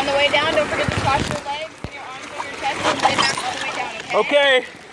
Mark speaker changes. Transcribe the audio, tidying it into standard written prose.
Speaker 1: On the way down, don't forget to cross your legs and your arms over your chest and lay back all the way down, okay?
Speaker 2: Okay.